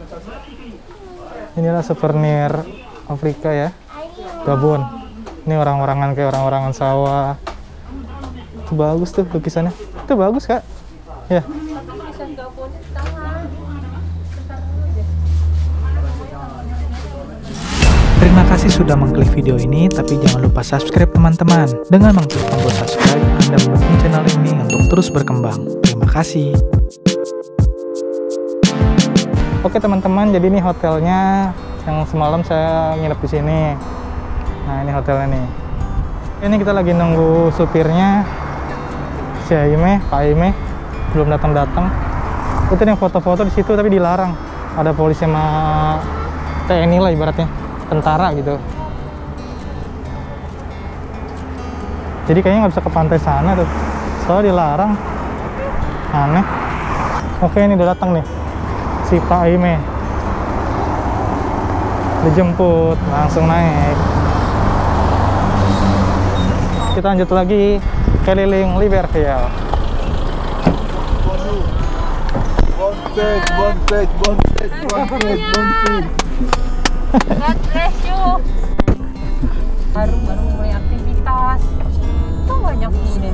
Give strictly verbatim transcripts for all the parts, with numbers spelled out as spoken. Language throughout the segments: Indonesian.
Inilah souvenir Afrika ya, Gabon. Ini orang-orangan kayak orang-orangan sawah. Itu bagus tuh lukisannya. Itu bagus kak. Ya. Terima kasih sudah mengklik video ini, tapi jangan lupa subscribe teman-teman. Dengan mengklik tombol subscribe, Anda mendukung channel ini untuk terus berkembang. Terima kasih. Oke teman-teman, jadi ini hotelnya yang semalam saya nginep di sini. Nah ini hotelnya nih. Ini kita lagi nunggu supirnya, si Aime, Pak Aime belum datang-datang. Itu yang foto-foto di situ tapi dilarang. Ada polisi sama T N I lah ibaratnya, tentara gitu. Jadi kayaknya nggak bisa ke pantai sana tuh, soalnya dilarang. Aneh. Oke ini udah datang nih si Pak Aime. Dijemput, langsung naik. Kita lanjut lagi keliling Libreville. Bontek, bontek, bontek, bontek, bontek. God bless you. Baru-baru mulai aktivitas. Tuh banyak ini.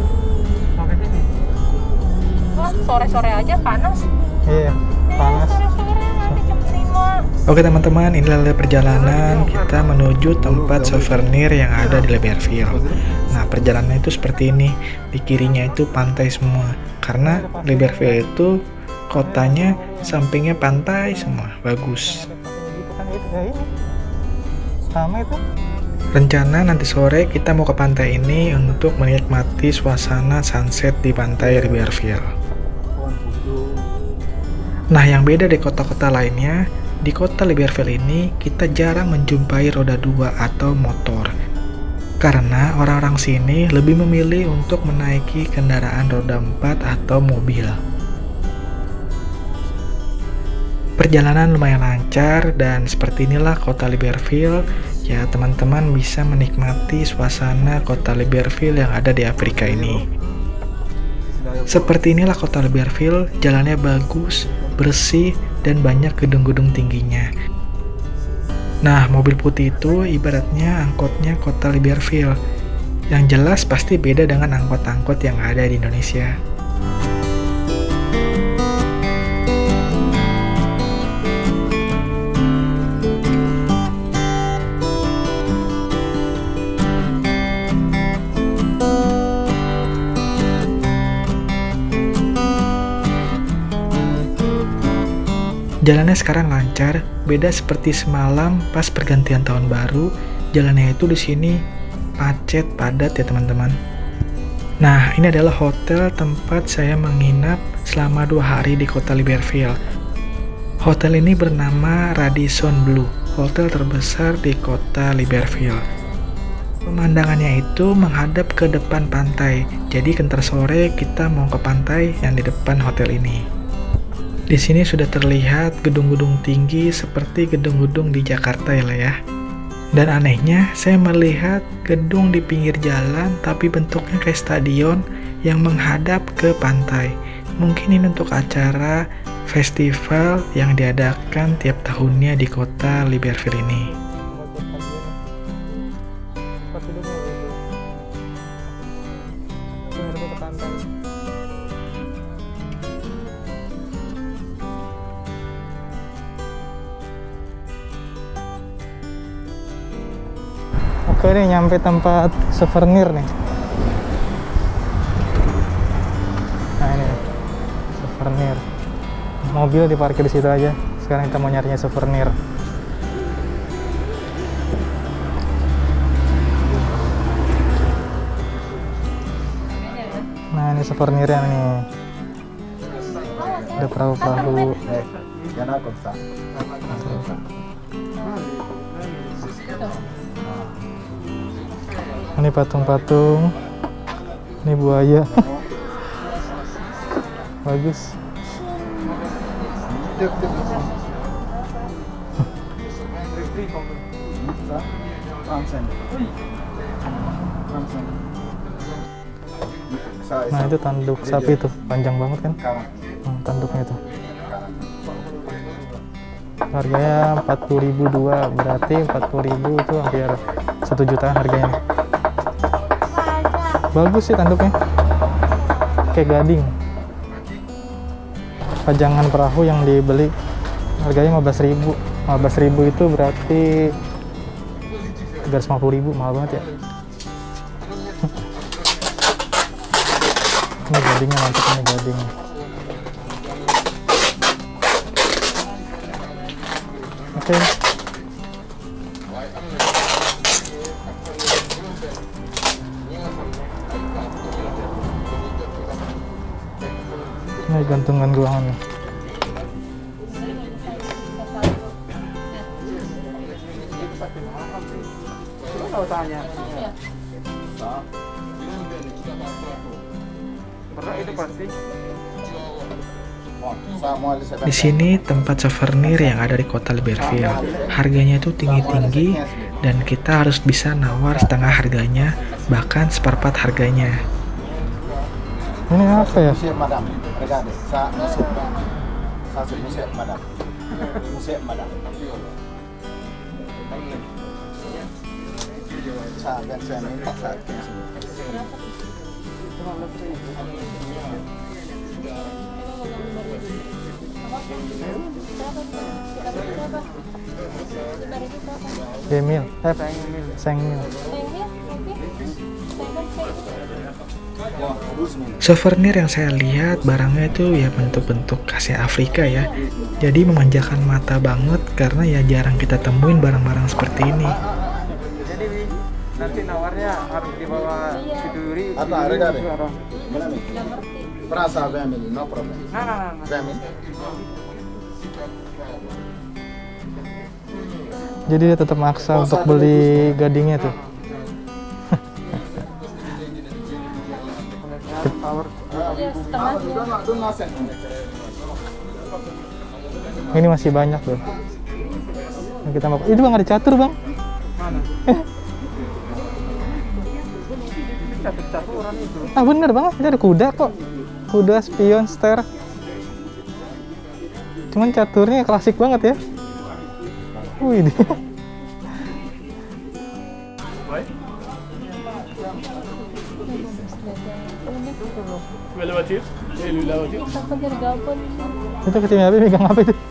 Wah, sore-sore aja panas. Iya, panas. Sore-sore nanti jam lima. Oke teman-teman, inilah perjalanan kita menuju tempat souvenir yang ada di Libreville. Nah perjalanan itu seperti ini. Di kirinya itu pantai semua, karena Libreville itu kotanya sampingnya pantai semua, bagus. Rencana nanti sore kita mau ke pantai ini untuk menikmati suasana sunset di pantai Libreville. Nah yang beda dari kota-kota lainnya, di kota Libreville ini kita jarang menjumpai roda dua atau motor. Karena orang-orang sini lebih memilih untuk menaiki kendaraan roda empat atau mobil. Perjalanan lumayan lancar dan seperti inilah kota Libreville. Ya teman-teman bisa menikmati suasana kota Libreville yang ada di Afrika ini. Seperti inilah kota Libreville, jalannya bagus, bersih, dan banyak gedung-gedung tingginya. Nah, mobil putih itu ibaratnya angkotnya kota Libreville. Yang jelas pasti beda dengan angkot-angkot yang ada di Indonesia. Jalannya sekarang lancar, beda seperti semalam pas pergantian tahun baru. Jalannya itu di sini macet padat ya teman-teman. Nah, ini adalah hotel tempat saya menginap selama dua hari di kota Libreville. Hotel ini bernama Radisson Blu, hotel terbesar di kota Libreville. Pemandangannya itu menghadap ke depan pantai. Jadi kentar sore kita mau ke pantai yang di depan hotel ini. Di sini sudah terlihat gedung-gedung tinggi seperti gedung-gedung di Jakarta ya lah ya. Dan anehnya saya melihat gedung di pinggir jalan tapi bentuknya kayak stadion yang menghadap ke pantai. Mungkin ini untuk acara festival yang diadakan tiap tahunnya di kota Libreville ini. Oke nih, nyampe tempat souvenir nih. Nah ini souvenir. Mobil diparkir di situ aja. Sekarang kita mau nyarinya souvenir. Nah ini souvenirnya nih. Ada perahu-perahu. Ini patung-patung, ini buaya, bagus. Nah itu tanduk sapi tuh, panjang banget kan, hmm, tanduknya tuh. Harganya empat puluh ribu dua, berarti empat puluh ribu itu hampir satu jutaan harganya. Bagus sih tanduknya, kayak gading. Pajangan perahu yang dibeli harganya lima belas ribu. lima belas ribu itu berarti tiga ratus lima puluh ribu, mahal banget ya. Ini gadingnya mantap, ini gading. Oke. Ini gantungan ruangan nih. Di sini tempat souvenir yang ada di kota Libreville. Harganya itu tinggi-tinggi dan kita harus bisa nawar setengah harganya, bahkan seperempat harganya. Ini apa ya? Demil, eh, Sengmil. Souvenir yang saya lihat barangnya itu ya bentuk-bentuk khasnya Afrika ya. Jadi memanjakan mata banget karena ya jarang kita temuin barang-barang seperti ini. Jadi nanti nawarnya harus dibawa Siduri. Apa harga deh? Mana nih? Perasa family, no problem. Nah, nah, nah. Family. Jadi dia tetap maksa untuk beli gadingnya tuh. Ini masih banyak loh. Kita mau, itu bang ada catur bang. Mana? Catur-caturan itu. Ah bener bang, ini ada kuda kok. Kuda, spion, ster. Cuman caturnya klasik banget ya. Wih dia. Itu kecilnya apa? Megang apa itu?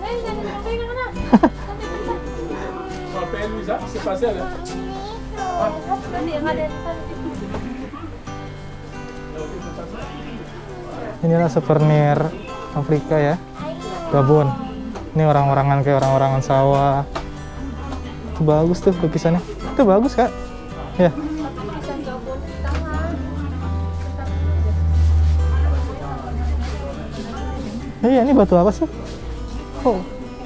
Inilah souvenir Afrika ya, Gabon. Ini orang-orangan kayak orang-orangan sawah. Itu bagus tuh lukisannya. Itu bagus kak. Ya. Iya, ini batu apa sih? Oh.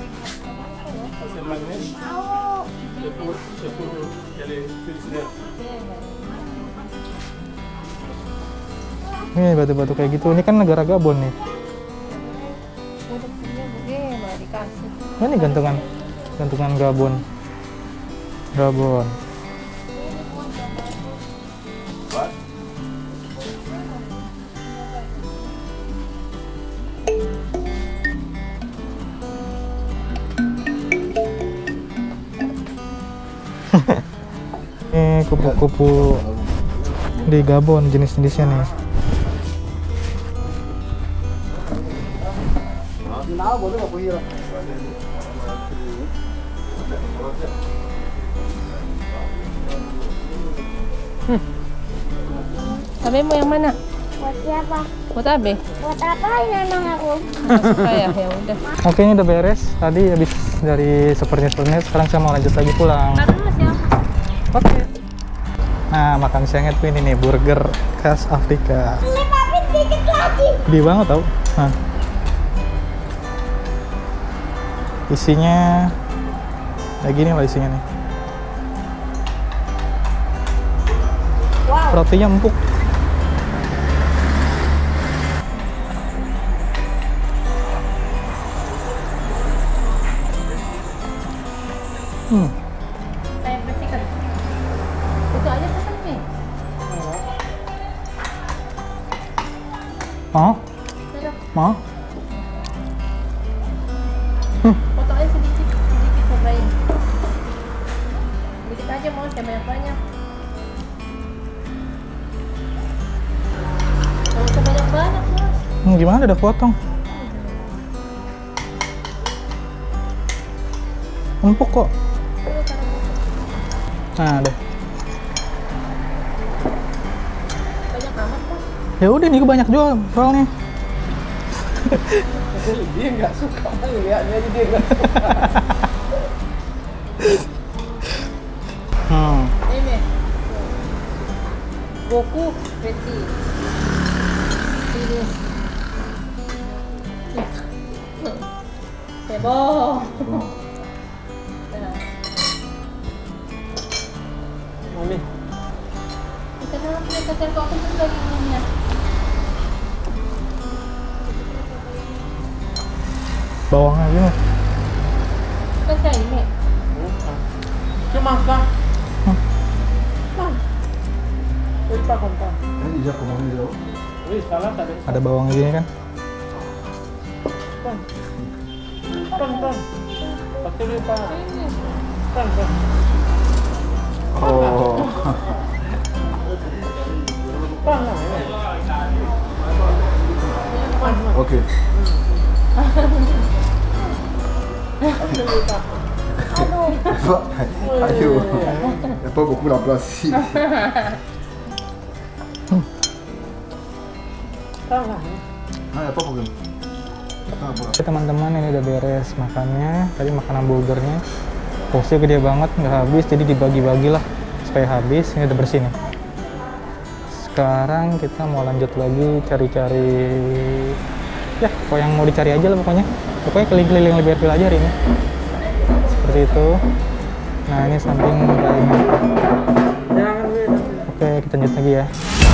Ini batu-batu kayak gitu. Ini kan negara Gabon nih. Oh, ini gantungan, gantungan Gabon. Gabon. Ini kupu-kupu di Gabon jenis-jenisnya nih. Hmm. Abe mau yang mana? Buat siapa? Buat Abe? Buat apa ini emang aku? Suka ya, ya udah. Oke, ini udah beres. Tadi habis dari souvenir-souvenir, sekarang saya mau lanjut lagi pulang. Taruh mas ya. Oke. Nah, makan siangnya tuh ini nih, burger khas Afrika. Ini papi dikit lagi. Gede banget tau. Nah. Isinya kayak gini lah isinya nih. Wow. Rotinya empuk. Hmm. Saya bersihkan. Itu aja pesan nih. Mau? Taruh. Mau? Foto aja sedikit. aja mau saya banyak-banyak. Kalau usah banyak-banyak mas. Hmm, gimana udah potong? Empuk kok. Nah, deh. Banyak amat mas. Ya udah nih, gue banyak jual soalnya. Dia nggak suka melihatnya, jadi dia nggak suka. Hmm. Ini. Goku, Betty. Ini. Sebo. Mami. Kita dalam pendekatan kok aku tuh lagi ngomongnya. Bawangnya gimana? Kan kayak ini. Cuma kah? Hmm. Pan. Wih, pak kontan. Ini dia kemana dia? Wih, salah tadi. Ada bawangnya gini kan? Pan. Pan, pan. Pasti dia pak. Ini. Pan, pan. Oh. Pan lah. Pan, pan. Oke. Pasti dia pak. Ayo. Il n'y a pas beaucoup la place ici. Pan lah. Ah, il n'y a pas problème. Attends, voilà. Oke teman-teman, ini udah beres makannya. Tadi makan hamburgernya. Porsinya gede banget, nggak habis, jadi dibagi-bagi lah supaya habis. Ini udah bersih nih. Sekarang kita mau lanjut lagi cari-cari, ya kok yang mau dicari aja lah pokoknya. Pokoknya keliling-keliling lebih Airfield aja hari ini. Seperti itu. Nah ini samping kayak ini. Jangan, wih. Oke, kita lanjut lagi ya.